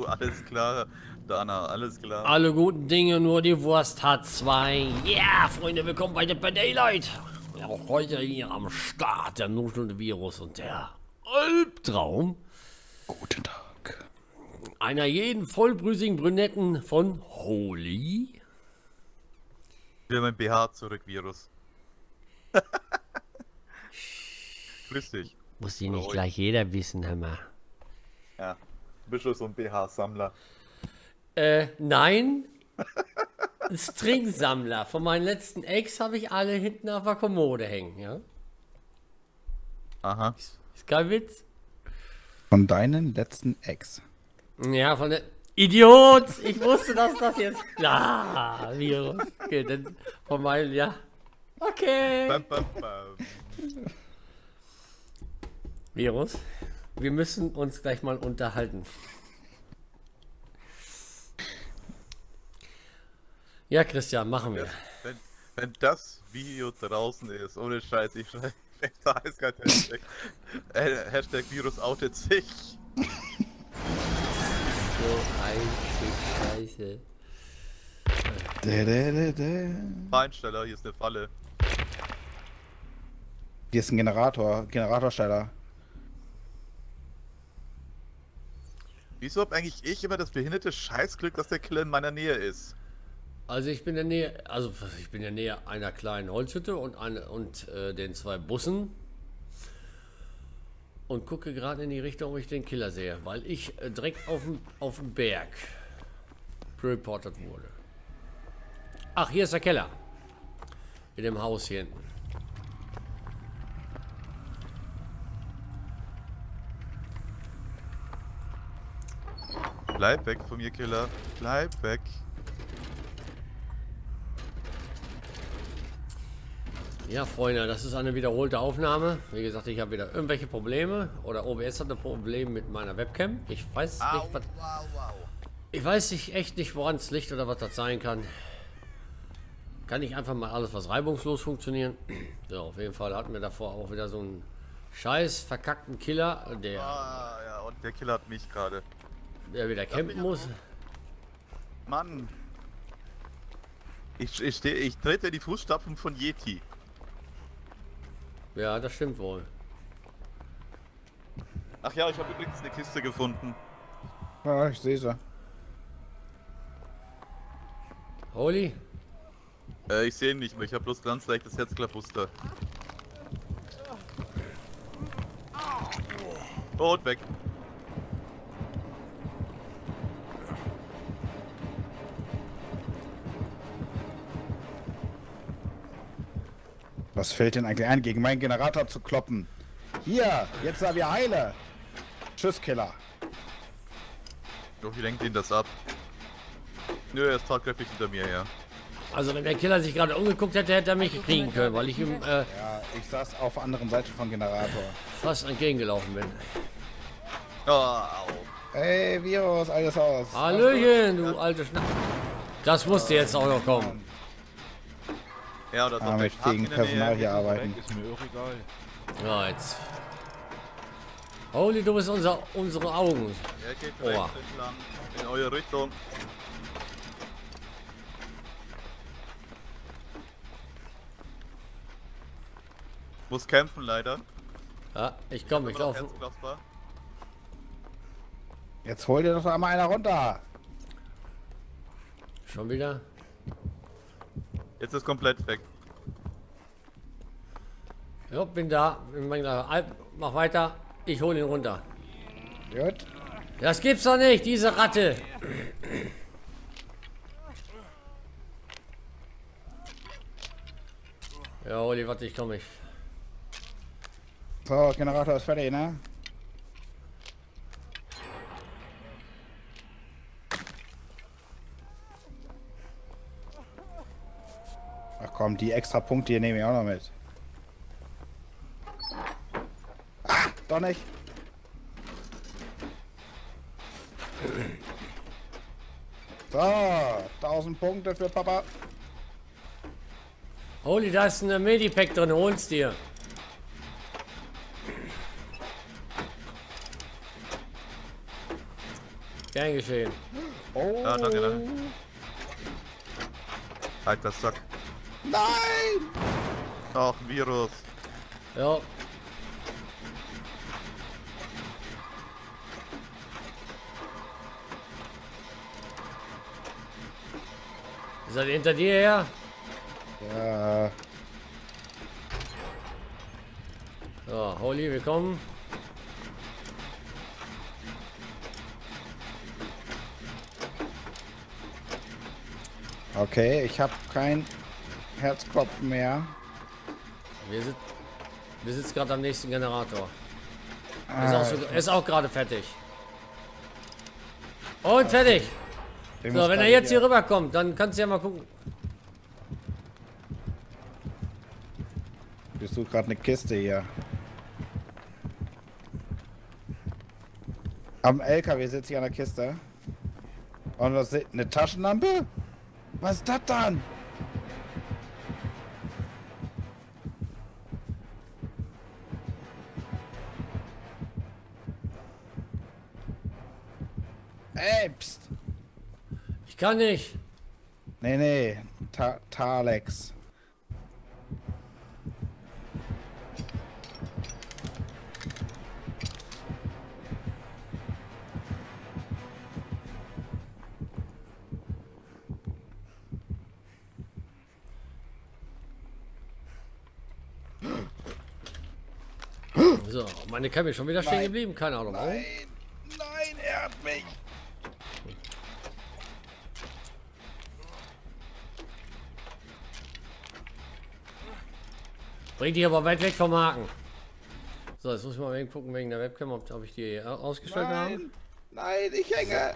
alles klar. Dana, alles klar. Alle guten Dinge, nur die Wurst hat zwei. Yeah, Freunde, willkommen bei Dead by Daylight. Ja, auch heute hier am Start der nuschelnde Virus und der Albtraum. Guten Tag. Einer jeden vollbrüsigen Brünetten von Holy. Ich will mein BH zurück, Virus. Grüß dich. Muss die nicht gleich jeder wissen, hör mal. Ja, du bist schon so ein BH-Sammler. Nein. Stringsammler. Von meinen letzten Eggs habe ich alle hinten auf der Kommode hängen, ja? Aha. Ist kein Witz. Von deinen letzten Ex. Ja, von der... Idiot! Ich wusste, dass das jetzt... Klar, Virus. Okay, dann von meinen... Ja. Okay. Bam, bam, bam. Virus, wir müssen uns gleich mal unterhalten. Ja, Christian, machen wir. Wenn das Video draußen ist, ohne Scheiß, ich schreibe da ist kein Hashtag. Hashtag Virus outet sich. So ein Stück Scheiße. Feinsteller, hier ist eine Falle. Hier ist ein Generatorsteller. Wieso hab eigentlich ich immer das behinderte Scheißglück, dass der Killer in meiner Nähe ist? Also ich bin in der Nähe, einer kleinen Holzhütte und den zwei Bussen und gucke gerade in die Richtung, ob ich den Killer sehe, weil ich direkt auf dem Berg reportet wurde. Ach, hier ist der Keller. In dem Haus hier hinten. Bleib weg von mir, Killer. Bleib weg. Ja, Freunde, das ist eine wiederholte Aufnahme. Wie gesagt, ich habe wieder irgendwelche Probleme. Oder OBS hat ein Problem mit meiner Webcam. Ich weiß nicht, was... Ich weiß echt nicht, woran es liegt oder was das sein kann. Kann nicht einfach mal alles, was reibungslos funktionieren. So, auf jeden Fall hatten wir davor auch wieder so einen scheiß verkackten Killer, der Ja, und der Killer hat mich gerade. wieder campen muss. Mann. Ich trete in die Fußstapfen von Yeti. Ja, das stimmt wohl. Ach ja, ich habe übrigens eine Kiste gefunden. Ja, ich sehe sie. Holy? Ich sehe ihn nicht mehr, ich habe bloß ganz leichtes Herzklappuster. Und weg. Was fällt denn eigentlich ein, gegen meinen Generator zu kloppen? Hier, jetzt da wir heile. Tschüss, Killer. Doch, wie lenkt ihn das ab? Nö, er ist tatkräftig hinter mir her. Also wenn der Killer sich gerade umgeguckt hätte, hätte er mich kriegen können, weil ich ihm Ja, ich saß auf der anderen Seite vom Generator. fast entgegengelaufen bin. Oh, au. Ey, Virus, alles aus. Hallöchen, du alte Schnapp. Das musste jetzt auch noch kommen. Ja, oder so Mit fähigem Personal hier arbeiten. Ist mir auch egal. Ja, jetzt. Holy, du bist unsere Augen. Er geht Oha. rechts entlang, in eure Richtung. Muss kämpfen leider. Ja, ich komme, ich laufe. Herzklopfer. Jetzt hol dir doch einmal einer runter. Schon wieder? Jetzt ist komplett weg. Ja, bin da. Mach weiter. Ich hole ihn runter. Gut. Das gibt's doch nicht, diese Ratte. Ja, Holy, warte, ich komme. So, Generator ist fertig, ne? Ach komm, die extra Punkte hier nehme ich auch noch mit. Ah, doch nicht. So, 1000 Punkte für Papa. Holy, da ist ein Medipack drin, hol's dir. Gern geschehen. Oh. Ja, danke, danke. Halt das Sack. Nein! Ach, Virus. Ja. Seid ihr hinter dir her? Ja. Ja, Holly, willkommen. Okay, ich habe kein Herzklopfen mehr. Wir sitzen gerade am nächsten Generator. Ah, Ist auch gerade fertig. Und fertig. ich So, muss wenn er gerade jetzt hier rüberkommt, dann kannst du ja mal gucken. Ich suche gerade eine Kiste hier. Am LKW sitze ich an der Kiste. Und was ist eine Taschenlampe? Was ist das dann? Ey, pst. Ich kann nicht. Nee. Talex. So, meine Cam ist schon wieder stehen geblieben. Keine Ahnung warum. Nein, er hat mich. Bringt dich aber weit weg vom Haken. So, jetzt muss ich mal eben gucken wegen der Webcam, ob ich die ausgestellt habe. Nein, ich hänge.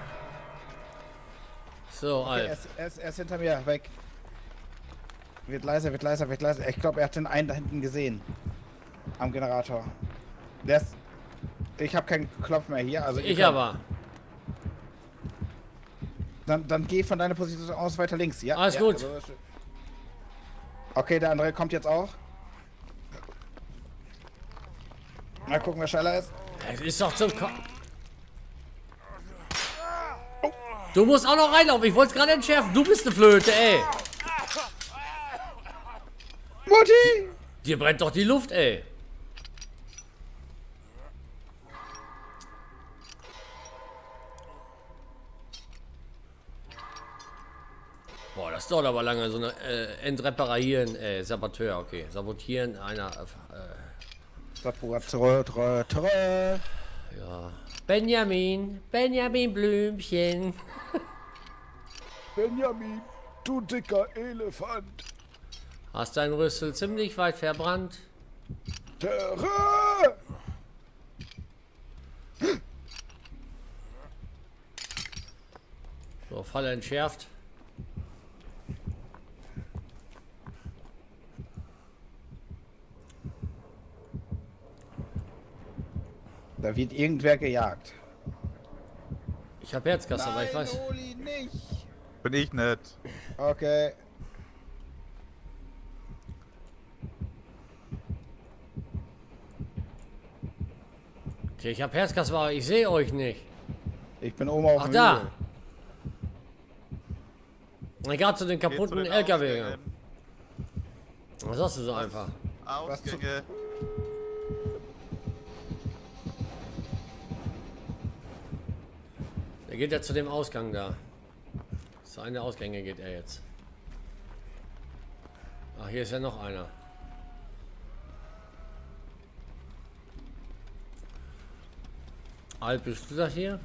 So, Okay, Alp. er ist hinter mir, weg. Wird leiser. Ich glaube, er hat den einen da hinten gesehen. Am Generator. Ich habe keinen Knopf mehr hier. Also Ich aber. Dann geh von deiner Position aus weiter links. Ja, Alles ja, gut. also, okay, der andere kommt jetzt auch. Mal gucken, wer schneller ist. Es ist doch zum Du musst auch noch reinlaufen. Ich wollte es gerade entschärfen. Du bist eine Flöte, ey. Mutti! Dir brennt doch die Luft, ey. Boah, das dauert aber lange. So eine Entreparieren, Saboteur, okay. Sabotieren einer. Ja. Benjamin Blümchen. Benjamin, du dicker Elefant. Hast dein Rüssel ziemlich weit verbrannt. Terrain! So, Falle entschärft. Da wird irgendwer gejagt. Ich habe Herzgas, aber ich weiß. Oli, nicht. Bin ich nett. Okay. Okay, ich habe Herzgas, aber ich sehe euch nicht. Ich bin oben auf Ach, dem da. Hügel. Ich gerade zu den Geh zu kaputten den LKW. Ausgängen. Was sagst du so einfach? Ausgänge. Der geht ja zu dem Ausgang da. Zu einem der Ausgänge geht er jetzt. Ach, hier ist ja noch einer. Alp, bist du das hier?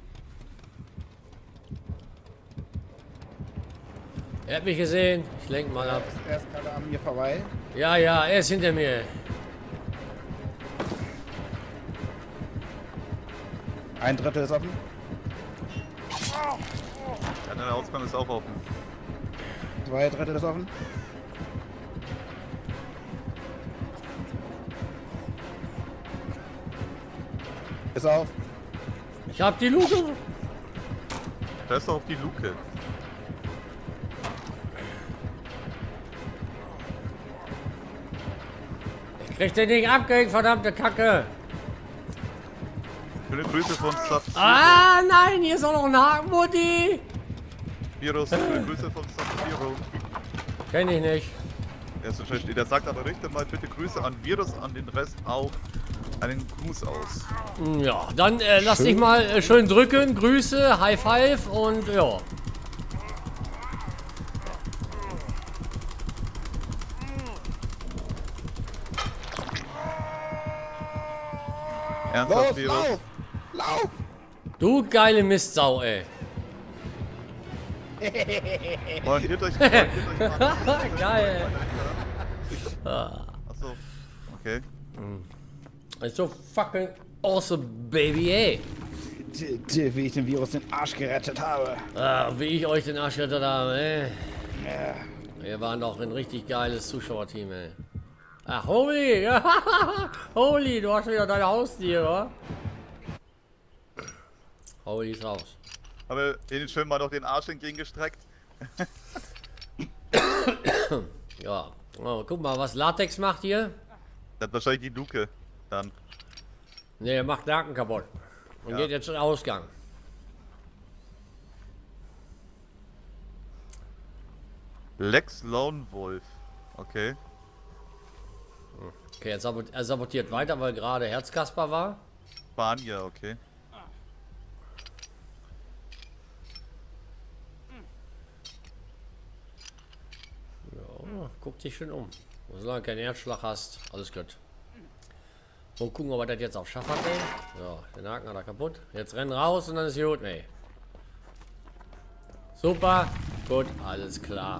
Er hat mich gesehen. Ich lenke mal ab. Er ist gerade an mir vorbei. Ja, er ist hinter mir. Ein Drittel ist offen. Ja, der Ausgang ist auch offen. 2 Drittel ist offen. Ist auf. Ich hab die Luke. Da ist doch auf die Luke. Ich krieg den nicht abgehängt, verdammte Kacke. Ich Schöne Grüße von Sub-Zero. Ah, nein, hier ist auch noch ein Haken, Mutti. Virus, schöne Grüße von Sub-Zero. Kenn ich nicht. Der sagt aber, richte mal bitte Grüße an Virus, an den Rest auch einen Gruß aus. Ja, dann lass dich mal schön drücken. Grüße, High Five und ja. Ernsthaft, Los, Virus? lauf! Du geile Mistsau, ey. Orientiert euch mal. Geil. Achso, okay. Ist so fucking awesome, baby, ey. Wie ich den Virus den Arsch gerettet habe. Ah, wie ich euch den Arsch gerettet habe, ey. Ja. Wir waren doch ein richtig geiles Zuschauerteam, ey. Ah, Holy! Holy, du hast wieder deine Haustiere, oder? Holy ist raus. Haben wir ihnen schön mal noch den Arsch entgegengestreckt? Ja. Oh, guck mal, was Latex macht hier. Das hat wahrscheinlich die Luke dann. Ne, er macht Nacken kaputt. Und Ja. geht jetzt in den Ausgang. Lex Lone Wolf. Okay. Okay, jetzt er sabotiert weiter, weil gerade Herzkasper war. Spanier, okay. Ja, guck dich schön um. Solange du keinen Herzschlag hast, alles gut. Und gucken, ob er das jetzt auch schafft hat, ey. So, den Haken hat er kaputt. Jetzt rennen raus und dann ist gut, ey. Super, gut, alles klar.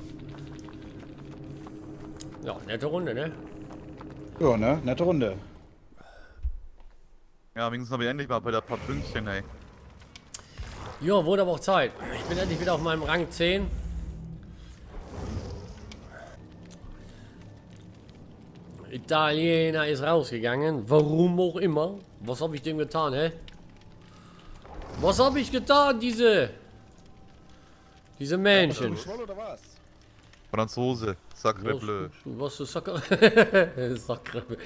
Ja, nette Runde, ne? Ja, ne? Nette Runde. Ja, wenigstens habe ich endlich mal bei der paar Pünktchen, ey. Ja, wurde aber auch Zeit. Ich bin endlich wieder auf meinem Rang 10. Italiener ist rausgegangen. Warum auch immer. Was habe ich dem getan, hä? Was habe ich getan, diese Menschen? Schwoll oder was? Franzose, Sacre Bleu. Was ist Sacre? Sacre Bleu.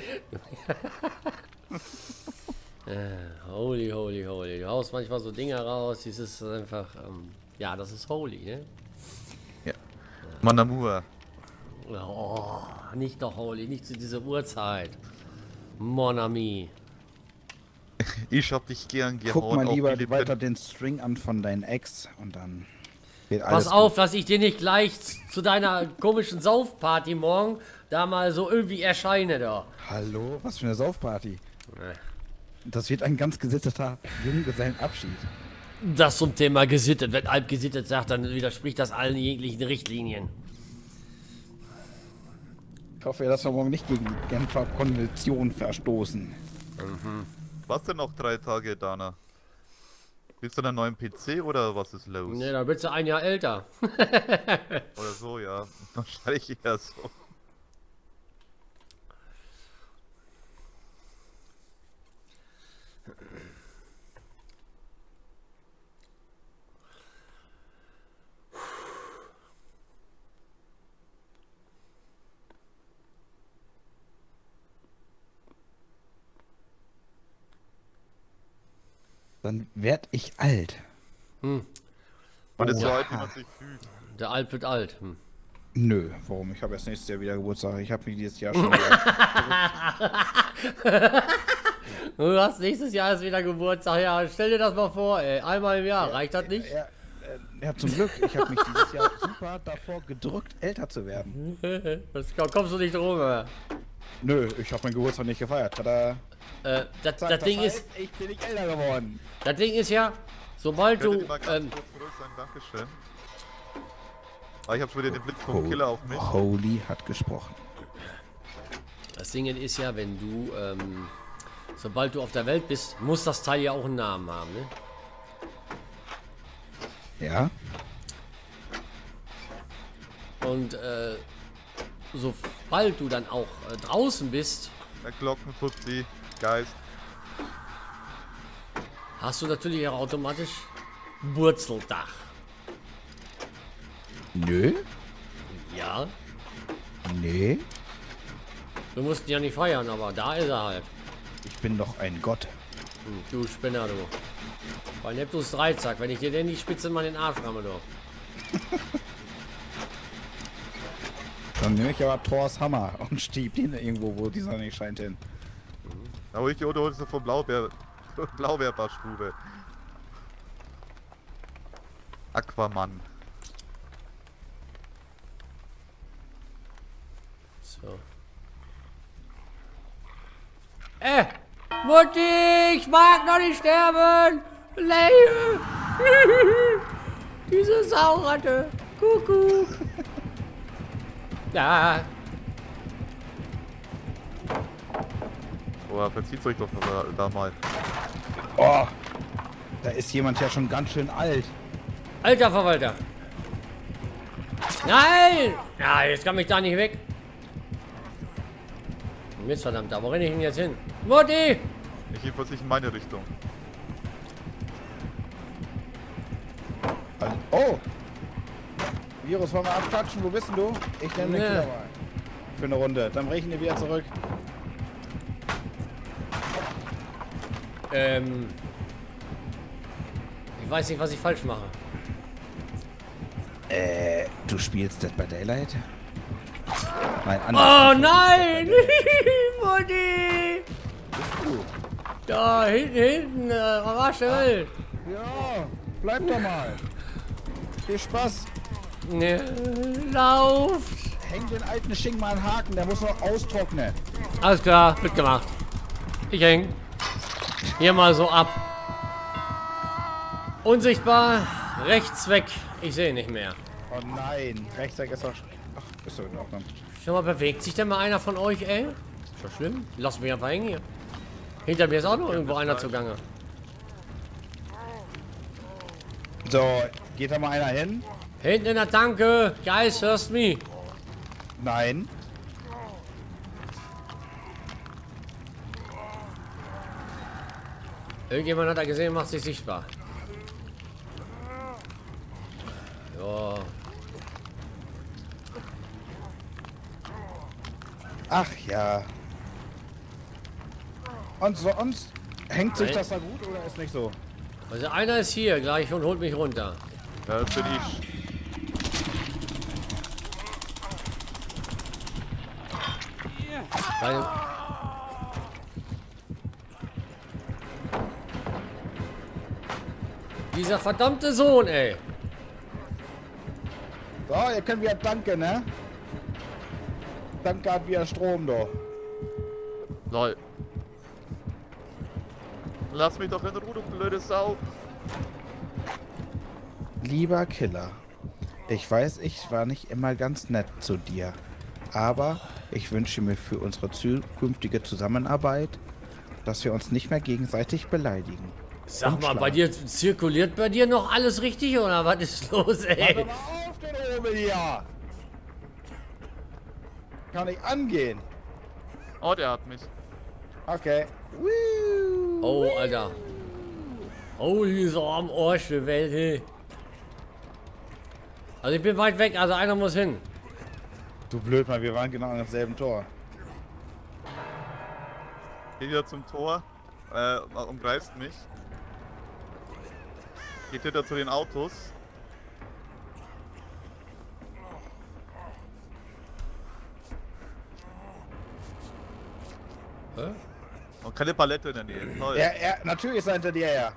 Holy, holy, holy. Du haust manchmal so Dinge raus. Dieses ist einfach, ja, das ist holy, ne? Ja. Mon amour. Oh, nicht doch holy, nicht zu dieser Uhrzeit. Mon ami. Ich hab dich gern gehauen. Guck mal auch lieber Philipp weiter Penn. den String an von deinen Ex und dann geht alles Pass auf, dass ich dir nicht gleich zu deiner komischen Saufparty morgen da mal so irgendwie erscheine da. gut. Hallo? Was für eine Saufparty? Nee. Das wird ein ganz gesitteter Junggesellenabschied. Das zum Thema gesittet. Wenn Alp gesittet sagt, dann widerspricht das allen jeglichen Richtlinien. Ich hoffe, dass wir morgen nicht gegen die Genfer Konvention verstoßen. Was denn noch 3 Tage, Dana? Willst du einen neuen PC oder was ist los? Ne, da bist du ein Jahr älter. Oder so, ja. Wahrscheinlich eher so. Dann werd ich alt. Man ist so Oha. alt, wie man sich fühlt. Der Alp wird alt. Nö, warum? Ich habe erst nächstes Jahr wieder Geburtstag. Ich habe mich dieses Jahr schon Du hast nächstes Jahr ist wieder Geburtstag. Ja, stell dir das mal vor, ey. Einmal im Jahr, reicht das nicht? Ja, zum Glück. Ich habe mich dieses Jahr super davor gedrückt, älter zu werden. Das kommst du nicht drum, ey. Nö, ich habe meinen Geburtstag nicht gefeiert. Tada. Das Ding ist, ich bin nicht älter geworden. das Ding ist ja, sobald Könntet du, ihr mal ganz kurz zurück sein? Dankeschön. Ah, ich hab schon wieder den Blick vom Killer auf mich. Holy hat gesprochen. das Ding ist ja, wenn du, sobald du auf der Welt bist, muss das Teil ja auch einen Namen haben, ne? Ja? Und, sobald du dann auch draußen bist, Der Glockenfuzzi, Geist. hast du natürlich auch automatisch Wurzeldach. Nö. Ja, Nee. wir mussten ja nicht feiern, aber da ist er halt. Ich bin doch ein Gott. Du Spinner, du. Bei Neptus Dreizack, wenn ich dir denn die Spitze mal in den Arsch ramme, du. Dann nehme ich aber Thors Hammer und stieb ihn irgendwo, wo die Sonne nicht scheint, hin. Da hol ich die Unterhose vom Blaubeerbarstube. Aquaman. So. Mutti, ich mag noch nicht sterben! Leie! Diese Sauratte! Kuckuck! Ja! Oh, verzieht euch doch da mal. Oh, da ist jemand ja schon ganz schön alt. Alter Verwalter! Nein! Ja, jetzt kann mich da nicht weg. Mist, verdammt, wo renne ich denn jetzt hin? Mutti! Ich jedenfalls nicht in meine Richtung. Oh! Virus, wollen wir abklatschen? Wo bist denn du? Ich nehme den Killer mal. Für eine Runde. Dann brechen wir wieder zurück. Ich weiß nicht, was ich falsch mache. Du spielst Dead by Daylight? Nein, Oh nein! Mutti! Bist du? Da hinten, am Arsch der Welt. Ja, bleib doch mal. Viel Spaß. Ne, lauf! Häng den alten Schinken mal an den Haken, der muss noch austrocknen. Alles klar, wird gemacht. Ich häng. Hier mal so ab. Unsichtbar, rechts weg. Ich sehe nicht mehr. Oh nein, Rechtsweg ist doch... Ach, ist doch in Ordnung. Schau mal, bewegt sich denn mal einer von euch, ey? Ist das schlimm? Lass mich einfach hängen hier. Hinter mir ist auch noch irgendwo einer zugange. So, geht da mal einer hin? Hinten in der Tanke. Guys, hörst me. Nein. Irgendjemand hat er gesehen, macht sich sichtbar. Ja. Ach ja. Und sonst? Hängt sich Nein. das da gut oder ist nicht so? Also einer ist hier gleich und holt mich runter. Ja, das bin ich. Weil dieser verdammte Sohn, ey. So, ihr könnt wieder danken, ne? Danke hat wieder Strom, doch. Lol. Lass mich doch in Ruhe, du blöde Sau. Lieber Killer, ich weiß, ich war nicht immer ganz nett zu dir, aber ich wünsche mir für unsere zukünftige Zusammenarbeit, dass wir uns nicht mehr gegenseitig beleidigen. Sag Und mal, schlagen. bei dir zirkuliert bei dir noch alles richtig oder was ist los, Warte ey? mal auf, den Obel hier! Kann ich angehen? Oh, der hat mich. Okay. Woo. Oh, Alter. Oh, die ist auch am Arsch der Welt, ey. Also ich bin weit weg, also einer muss hin. Du blöd mal, wir waren genau an demselben Tor. Geh wieder zum Tor. Umgreifst mich. Geht hinter zu den Autos. Hä? Und keine Palette in der Nähe. Toll. Natürlich ist er hinter dir her.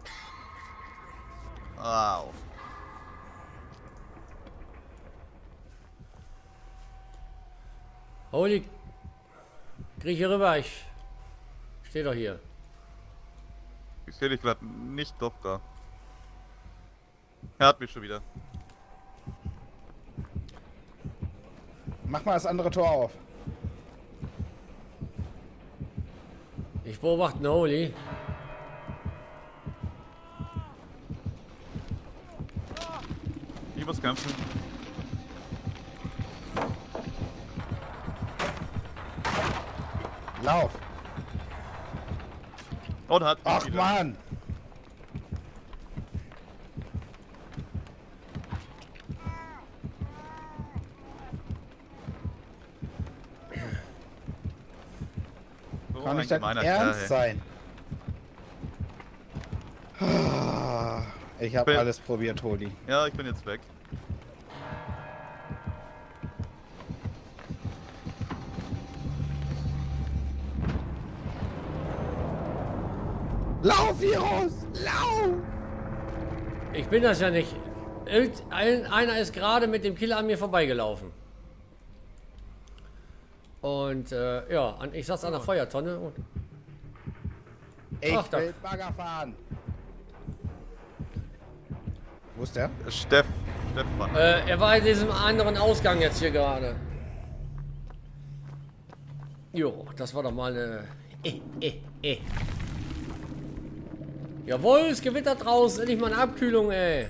Wow. Holy. Krieg hier rüber, ich stehe doch hier. Ich sehe dich gerade nicht, doch da. Er hat mich schon wieder. Mach mal das andere Tor auf. Ich beobachte einen Holy. Ich muss kämpfen. Lauf. Und hat mich Ach wieder. Mann. So Kann ein nicht dein gemeiner Ernst Kerl, ey. sein? Ich habe alles probiert, Holi. Ja, ich bin jetzt weg. Lauf, Virus! Lauf! Ich bin das ja nicht. Einer ist gerade mit dem Killer an mir vorbeigelaufen. Und ja, ich saß an der Feuertonne und... Ich Ach, da- will Bagger fahren. Wo ist der? Stefan. er war in diesem anderen Ausgang jetzt hier gerade. Jo, das war doch mal eine... Jawohl, es gewittert draußen. Endlich mal eine Abkühlung, ey.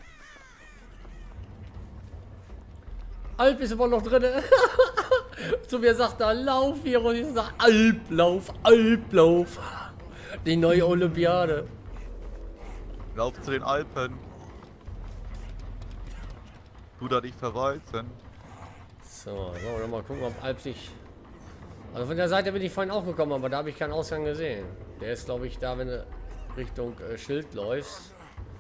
Alp ist immer noch drin. So wie er sagt, da Lauf, Virus. Ich sag Alplauf, Alplauf. Die neue Olympiade. Lauf zu den Alpen. Du da dich verwalten. So, mal gucken, ob Alp sich... Also von der Seite bin ich vorhin auch gekommen, aber da habe ich keinen Ausgang gesehen. Der ist, glaube ich, da, wenn du Richtung Schild läufst.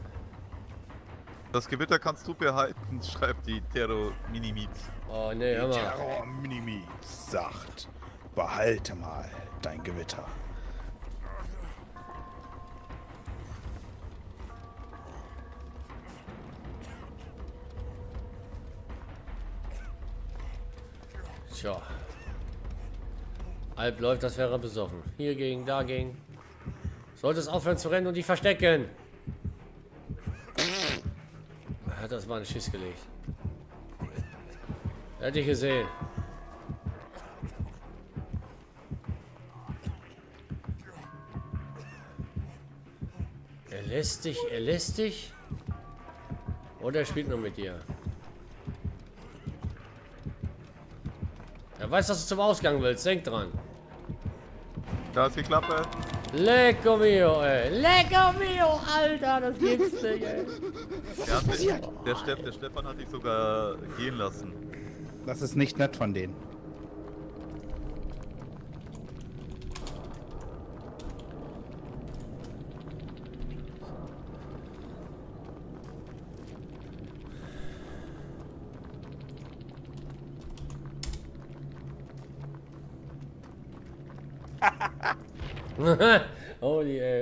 Das Gewitter kannst du behalten, schreibt die Terror Minimit. Oh ne, hör mal. Terror Minimi sagt, behalte mal dein Gewitter. Tja. Alp läuft, das wäre besoffen. Hier gegen, dagegen. Sollte es aufhören zu rennen und die verstecken. Er hat das mal einen Schiss gelegt. Hätte ich gesehen. Er lässt dich. Oder er spielt nur mit dir. Er weiß, dass du zum Ausgang willst. Denk dran. Da ist die Klappe. Lecco mio, ey. Lecco mio, Alter. Das gibt's nicht, ey. Der Stefan hat dich sogar gehen lassen. Das ist nicht nett von denen. Holy, ey.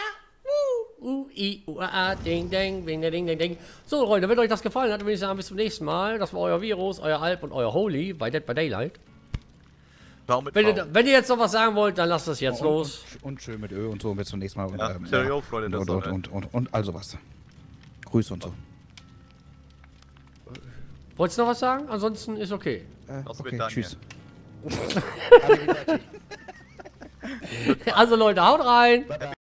Ding, ding, ding, ding, ding, ding. So, Freunde, wenn euch das gefallen hat, würde ich sagen, bis zum nächsten Mal. Das war euer Virus, euer Alp und euer Holy bei Dead by Daylight. Wenn ihr jetzt noch was sagen wollt, dann lasst es jetzt los. Und schön mit Öl und so, bis zum nächsten Mal. Und, Ja, Cheerio, Freunde der Sonne. und also was. Grüße und so. Wolltest du noch was sagen? Ansonsten ist okay. Okay, tschüss. Also Leute, haut rein!